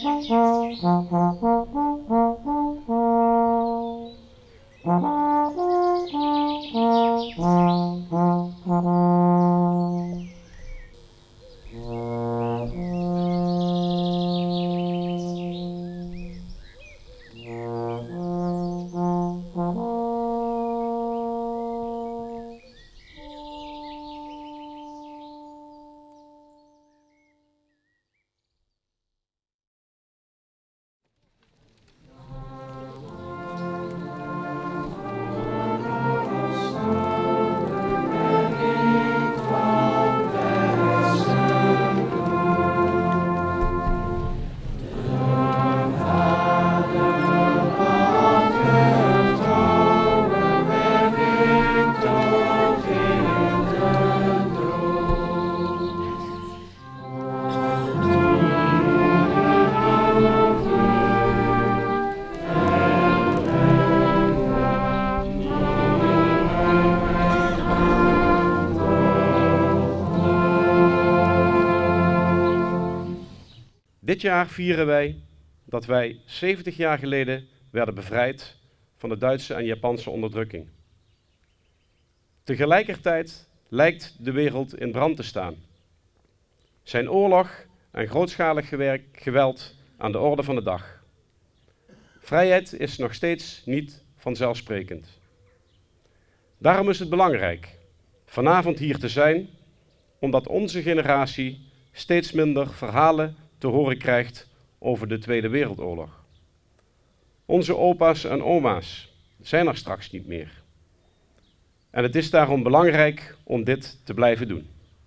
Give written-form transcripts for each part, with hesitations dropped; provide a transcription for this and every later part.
Dit jaar vieren wij dat wij 70 jaar geleden werden bevrijd van de Duitse en Japanse onderdrukking. Tegelijkertijd lijkt de wereld in brand te staan. Zijn oorlog en grootschalig geweld aan de orde van de dag. Vrijheid is nog steeds niet vanzelfsprekend. Daarom is het belangrijk vanavond hier te zijn, omdat onze generatie steeds minder verhalen te horen krijgt over de Tweede Wereldoorlog. Onze opa's en oma's zijn er straks niet meer. En het is daarom belangrijk om dit te blijven doen.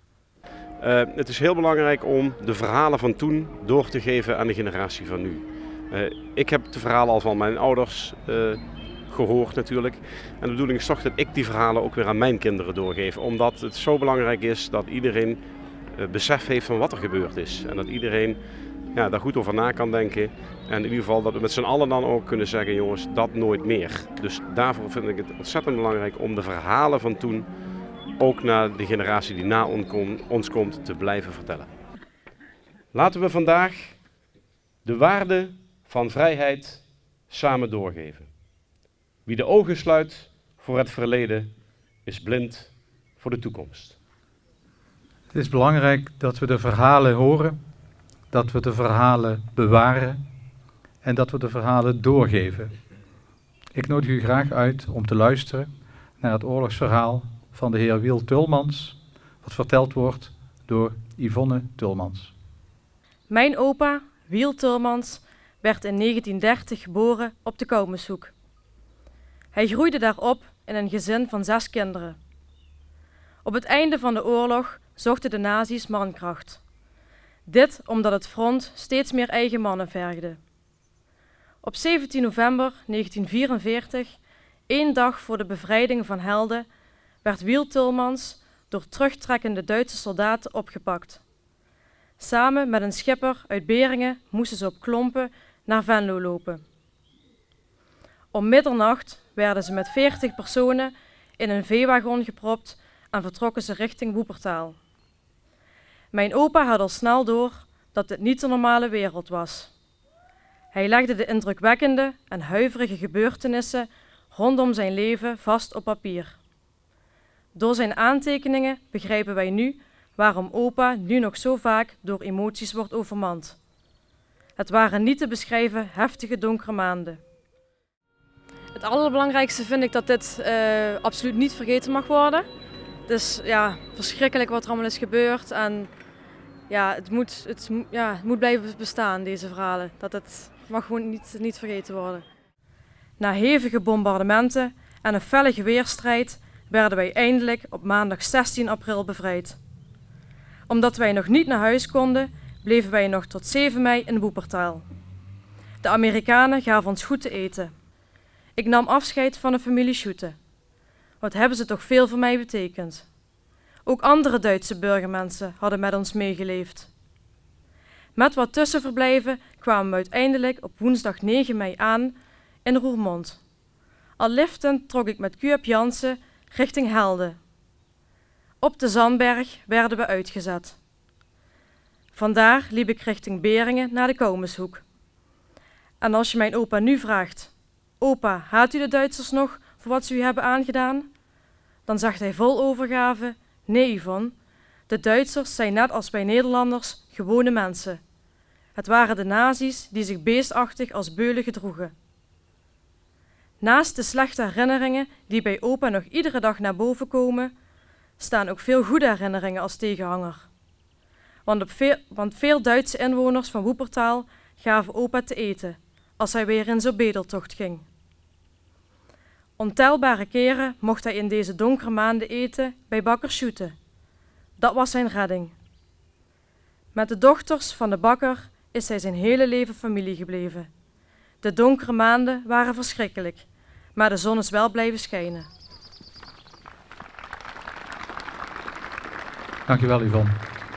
Het is heel belangrijk om de verhalen van toen door te geven aan de generatie van nu. Ik heb de verhalen al van mijn ouders gehoord natuurlijk. En de bedoeling is toch dat ik die verhalen ook weer aan mijn kinderen doorgeef. Omdat het zo belangrijk is dat iedereen besef heeft van wat er gebeurd is. En dat iedereen daar goed over na kan denken. En in ieder geval dat we met z'n allen dan ook kunnen zeggen, jongens, dat nooit meer. Dus daarvoor vind ik het ontzettend belangrijk om de verhalen van toen ook naar de generatie die na ons komt te blijven vertellen. Laten we vandaag de waarde van vrijheid samen doorgeven. Wie de ogen sluit voor het verleden is blind voor de toekomst. Het is belangrijk dat we de verhalen horen, dat we de verhalen bewaren en dat we de verhalen doorgeven. Ik nodig u graag uit om te luisteren naar het oorlogsverhaal van de heer Wiel Tulmans, wat verteld wordt door Yvonne Tulmans. Mijn opa, Wiel Tulmans, werd in 1930 geboren op de Kouwmeshoek. Hij groeide daar op in een gezin van 6 kinderen. Op het einde van de oorlog zochten de nazi's mankracht. Dit omdat het front steeds meer eigen mannen vergde. Op 17 november 1944, 1 dag voor de bevrijding van Helden, werd Wiel Tulmans door terugtrekkende Duitse soldaten opgepakt. Samen met een schipper uit Beringen moesten ze op klompen naar Venlo lopen. Om middernacht werden ze met 40 personen in een veewagon gepropt en vertrokken ze richting Woepertaal. Mijn opa had al snel door dat dit niet de normale wereld was. Hij legde de indrukwekkende en huiverige gebeurtenissen rondom zijn leven vast op papier. Door zijn aantekeningen begrijpen wij nu waarom opa nu nog zo vaak door emoties wordt overmand. Het waren niet te beschrijven heftige donkere maanden. Het allerbelangrijkste vind ik dat dit absoluut niet vergeten mag worden. Het is verschrikkelijk wat er allemaal is gebeurd en het moet blijven bestaan, deze verhalen. Het mag gewoon niet vergeten worden. Na hevige bombardementen en een felle geweerstrijd werden wij eindelijk op maandag 16 april bevrijd. Omdat wij nog niet naar huis konden, bleven wij nog tot 7 mei in Woepertaal. De Amerikanen gaven ons goed te eten. Ik nam afscheid van de familie Schoete. Wat hebben ze toch veel voor mij betekend. Ook andere Duitse burgermensen hadden met ons meegeleefd. Met wat tussenverblijven kwamen we uiteindelijk op woensdag 9 mei aan in Roermond. Al liftend trok ik met Kuop Jansen richting Helden. Op de Zandberg werden we uitgezet. Vandaar liep ik richting Beringen naar de Kouwmeshoek. En als je mijn opa nu vraagt: opa, haat u de Duitsers nog voor wat ze u hebben aangedaan? Dan zegt hij vol overgave: nee, Yvonne, de Duitsers zijn net als wij Nederlanders gewone mensen. Het waren de nazi's die zich beestachtig als beulen gedroegen. Naast de slechte herinneringen die bij opa nog iedere dag naar boven komen, staan ook veel goede herinneringen als tegenhanger. Want veel Duitse inwoners van Woepertaal gaven opa te eten als hij weer in zo'n bedeltocht ging. Ontelbare keren mocht hij in deze donkere maanden eten bij bakker Sjoete. Dat was zijn redding. Met de dochters van de bakker is hij zijn hele leven familie gebleven. De donkere maanden waren verschrikkelijk, maar de zon is wel blijven schijnen. Dankjewel, Yvonne.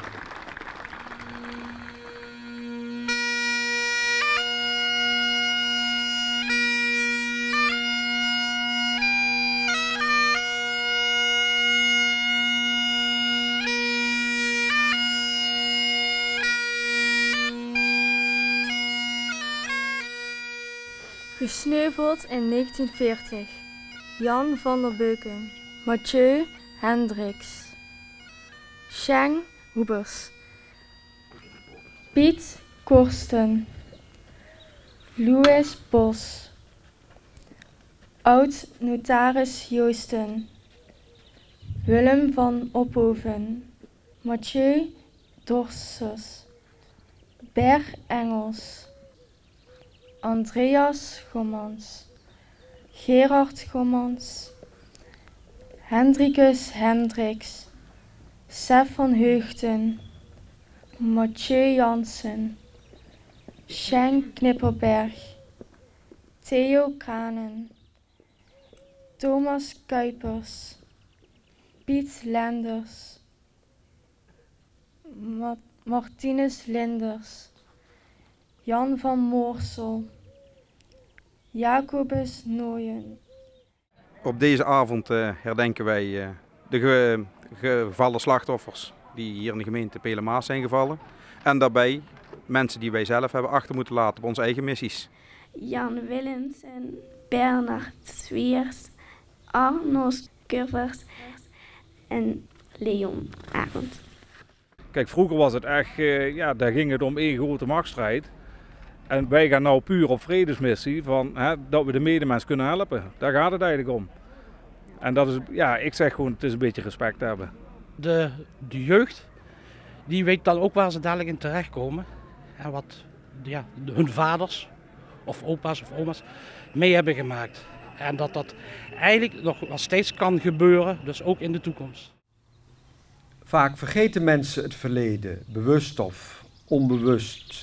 Gesneuveld in 1940. Jan van der Beuken. Mathieu Hendricks. Schenk Hoebers. Piet Korsten. Louis Bos. Oud-notaris Joosten. Willem van Ophoven. Mathieu Dorsers. Ber Engels. Andreas Gommans, Gerard Gommans, Hendrikus Hendricks, Sef van Heugten, Mathieu Jansen, Schenk Knipperberg, Theo Kranen, Thomas Kuipers, Piet Lenders, Martinus Linders, Jan van Moorsel, Jacobus Nooyen. Op deze avond herdenken wij de gevallen slachtoffers die hier in de gemeente Pelemaas zijn gevallen. En daarbij mensen die wij zelf hebben achter moeten laten op onze eigen missies. Jan Willems en Bernard Sweers, Arnold Curvers en Leon Arend. Kijk, vroeger was het echt, daar ging het om één grote machtsstrijd. En wij gaan nou puur op vredesmissie, dat we de medemens kunnen helpen. Daar gaat het eigenlijk om. En dat is, ik zeg gewoon, het is een beetje respect hebben. De jeugd, die weet dan ook waar ze dadelijk in terechtkomen. En wat hun vaders, of opa's of oma's, mee hebben gemaakt. En dat eigenlijk nog steeds kan gebeuren, dus ook in de toekomst. Vaak vergeten mensen het verleden, bewust of onbewust.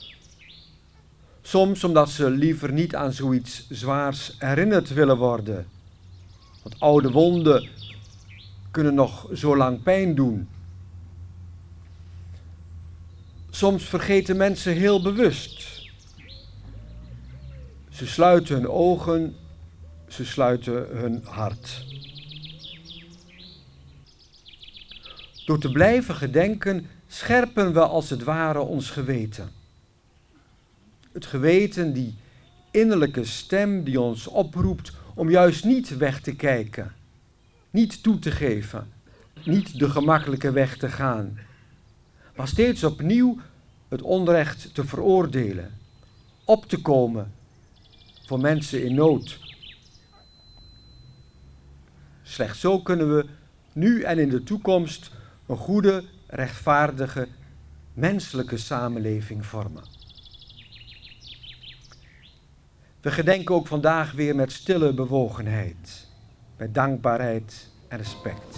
Soms omdat ze liever niet aan zoiets zwaars herinnerd willen worden. Want oude wonden kunnen nog zo lang pijn doen. Soms vergeten mensen heel bewust. Ze sluiten hun ogen, ze sluiten hun hart. Door te blijven gedenken scherpen we als het ware ons geweten. Het geweten, die innerlijke stem die ons oproept om juist niet weg te kijken, niet toe te geven, niet de gemakkelijke weg te gaan, maar steeds opnieuw het onrecht te veroordelen, op te komen voor mensen in nood. Slechts zo kunnen we nu en in de toekomst een goede, rechtvaardige, menselijke samenleving vormen. We gedenken ook vandaag weer met stille bewogenheid, met dankbaarheid en respect.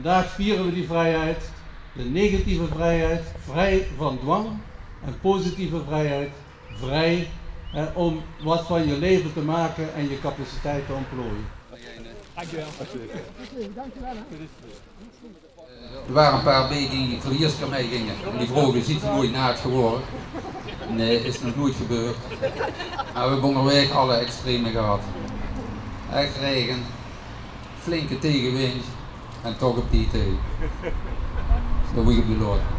Vandaag vieren we die vrijheid, de negatieve vrijheid, vrij van dwang, en positieve vrijheid, vrij om wat van je leven te maken en je capaciteit te ontplooien. Dankjewel. Er waren een paar bij die vliegerskar mee gingen. En die vroegen, ziet u nooit naakt geworden? Nee, is nog nooit gebeurd. Maar we hebben onderweg alle extreme gehad. Echt regen, flinke tegenwind en toch op die thee. Zo we gebeurd.